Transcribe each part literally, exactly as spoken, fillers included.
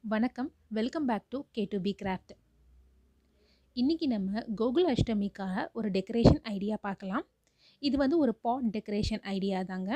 வணக்கம். Welcome back to K two B craft. இன்னைக்கு நம்ம கோகுல அஷ்டமிக்காக ஒரு டெக்கரேஷன் ஐடியா பார்க்கலாம். இது வந்து ஒரு பாட் டெக்கரேஷன் ஐடியா தாங்க.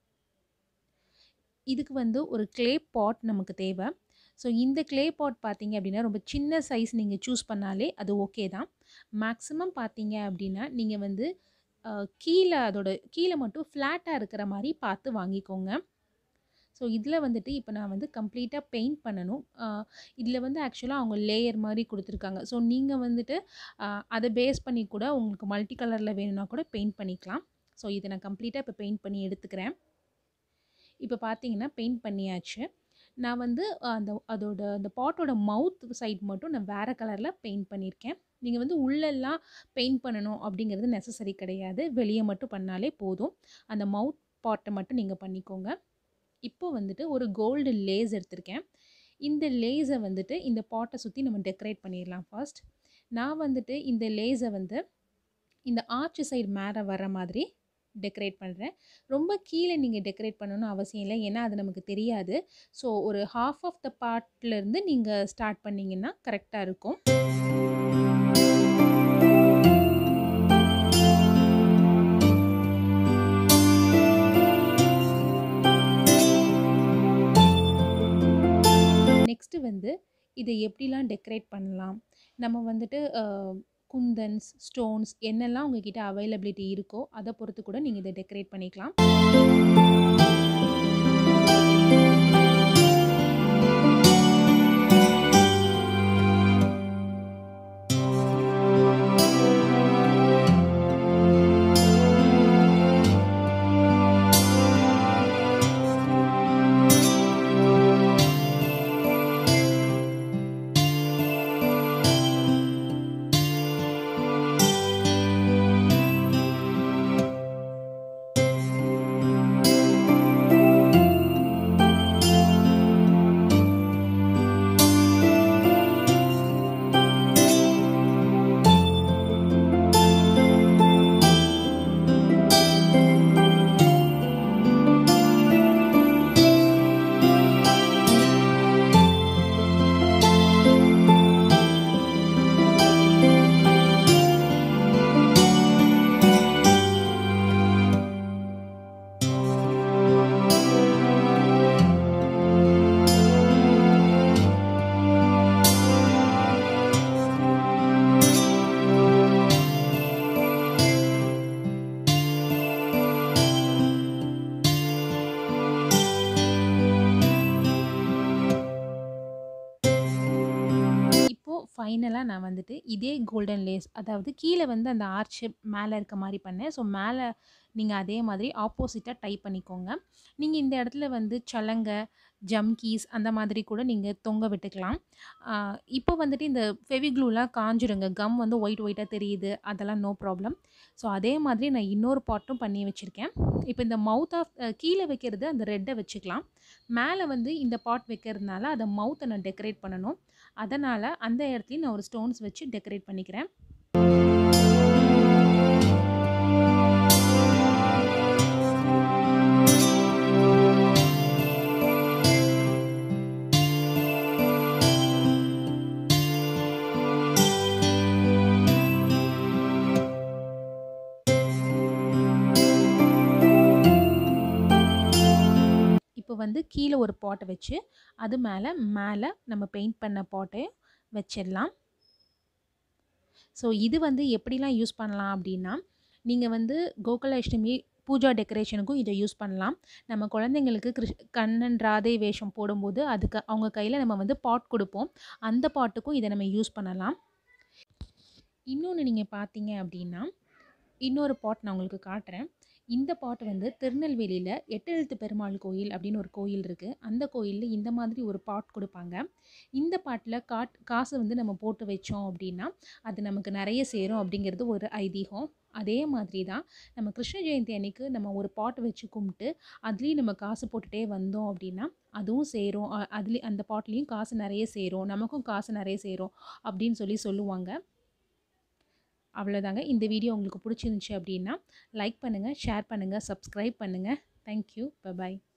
இதுக்கு வந்து ஒரு க்ளே பாட் நமக்கு தேவை. ஸோ இந்த க்ளே பாட் பார்த்தீங்க அப்படின்னா ரொம்ப சின்ன சைஸ் நீங்கள் சூஸ் பண்ணாலே அது ஓகே தான். மேக்ஸிமம் பார்த்தீங்க அப்படின்னா நீங்கள் வந்து கீழே அதோட கீழே மட்டும் ஃப்ளாட்டாக இருக்கிற மாதிரி பார்த்து வாங்கிக்கோங்க. ஸோ இதில் வந்துட்டு இப்போ நான் வந்து கம்ப்ளீட்டாக பெயிண்ட் பண்ணணும். இதில் வந்து ஆக்சுவலாக அவங்க லேயர் மாதிரி கொடுத்துருக்காங்க. ஸோ நீங்கள் வந்துட்டு அதை பேஸ் பண்ணி கூட உங்களுக்கு மல்டி கலரில் வேணும்னா கூட பெயிண்ட் பண்ணிக்கலாம். ஸோ இதை நான் கம்ப்ளீட்டாக இப்போ பெயிண்ட் பண்ணி எடுத்துக்கிறேன். இப்போ பார்த்தீங்கன்னா பெயிண்ட் பண்ணியாச்சு. நான் வந்து அந்த அதோட அந்த பாட்டோட மவுத் சைட் மட்டும் நான் வேறு கலரில் பெயிண்ட் பண்ணியிருக்கேன். நீங்கள் வந்து உள்ளெல்லாம் பெயிண்ட் பண்ணணும் அப்படிங்கிறது நெசசரி கிடையாது. வெளியே மட்டும் பண்ணாலே போதும். அந்த மவுத் பாட்டை மட்டும் நீங்கள் பண்ணிக்கோங்க. இப்போ வந்துட்டு ஒரு கோல்டு லேஸ் எடுத்திருக்கேன். இந்த லேஸை வந்துட்டு இந்த பாட்டை சுற்றி நம்ம டெக்கரேட் பண்ணிடலாம். ஃபர்ஸ்ட் நான் வந்துட்டு இந்த லேஸை வந்து இந்த ஆர்ச் சைடு மேலே வர மாதிரி டெக்கரேட் பண்ணுறேன். ரொம்ப கீழே நீங்கள் டெக்கரேட் பண்ணணும்னு அவசியம் இல்லை, ஏன்னா அது நமக்கு தெரியாது. ஸோ ஒரு ஹாஃப் ஆஃப் த பார்ட்லேருந்து நீங்கள் ஸ்டார்ட் பண்ணிங்கன்னா கரெக்டாக இருக்கும். நெக்ஸ்ட்டு வந்து இதை எப்படிலாம் டெக்கரேட் பண்ணலாம், நம்ம வந்துட்டு குந்தன்ஸ், ஸ்டோன்ஸ் என்னெல்லாம் உங்ககிட்ட அவைலபிலிட்டி இருக்கோ அதை பொறுத்து கூட நீங்கள் இதை டெக்கரேட் பண்ணிக்கலாம். ஃபைனலாக நான் வந்துட்டு இதே கோல்டன் லேஸ், அதாவது கீழே வந்து அந்த ஆர்ச்சு மேலே இருக்க மாதிரி பண்ணேன். ஸோ மேலே நீங்கள் அதே மாதிரி ஆப்போசிட்டாக டைப் பண்ணிக்கோங்க. நீங்கள் இந்த இடத்துல வந்து சலங்கை, ஜம்கீஸ் அந்த மாதிரி கூட நீங்கள் தொங்க விட்டுக்கலாம். இப்போ வந்துட்டு இந்த ஃபெவிக்ளூலாம் காஞ்சிடுங்க, கம் வந்து ஒயிட் ஒயிட்டாக தெரியுது, அதெல்லாம் நோ ப்ராப்ளம். ஸோ அதே மாதிரி நான் இன்னொரு பாட்டும் பண்ணி வச்சுருக்கேன். இப்போ இந்த மவுத் ஆஃப் கீழே வைக்கிறது அந்த ரெட்டை வச்சுக்கலாம். மேலே வந்து இந்த பாட் வைக்கிறதுனால அதை மவுத்தை நான் டெக்கரேட் பண்ணணும். அதனால் அந்த இடத்துலையும் நான் ஒரு ஸ்டோன்ஸ் வச்சு டெக்கரேட் பண்ணிக்கிறேன். இப்போ வந்து கீழே ஒரு பாட்டை வச்சு அது மேலே மேலே நம்ம பெயிண்ட் பண்ண பாட்டையும் வச்சிடலாம். ஸோ இது வந்து எப்படிலாம் யூஸ் பண்ணலாம் அப்படின்னா, நீங்கள் வந்து கோகுல அஷ்டமி பூஜா டெக்கரேஷனுக்கும் இதை யூஸ் பண்ணலாம். நம்ம குழந்தைங்களுக்கு கிருஷ் கண்ணன் ராதை வேஷம் போடும்போது அதுக்கு அவங்க கையில் நம்ம வந்து பாட் கொடுப்போம், அந்த பாட்டுக்கும் இதை நம்ம யூஸ் பண்ணலாம். இன்னொன்று நீங்கள் பார்த்தீங்க அப்படின்னா, இன்னொரு பாட் நான் உங்களுக்கு காட்டுறேன். இந்த பாட் வந்து திருநெல்வேலியில் எட்டெழுத்து பெருமாள் கோயில் அப்படின்னு ஒரு கோயில் இருக்குது. அந்த கோயிலில் இந்த மாதிரி ஒரு பாட் கொடுப்பாங்க. இந்த பாட்டில் காட் காசு வந்து நம்ம போட்டு வச்சோம் அப்படின்னா அது நமக்கு நிறைய சேரும் அப்படிங்கிறது ஒரு ஐதீகம். அதே மாதிரி தான் நம்ம கிருஷ்ண ஜெயந்தி அன்னைக்கு நம்ம ஒரு பாட் வச்சு கும்பிட்டு அதுலேயும் நம்ம காசு போட்டுகிட்டே வந்தோம் அப்படின்னா அதுவும் சேரும். அதுலேயும் அந்த பாட்லேயும் காசு நிறைய சேரும், நமக்கும் காசு நிறைய சேரும் அப்படின்னு சொல்லி சொல்லுவாங்க. அவ்வளோதாங்க. இந்த வீடியோ உங்களுக்கு பிடிச்சிருந்துச்சு அப்படின்னா லைக் பண்ணுங்கள், ஷேர் பண்ணுங்கள், சப்ஸ்கிரைப் பண்ணுங்கள். தேங்க்யூ. பை பாய்.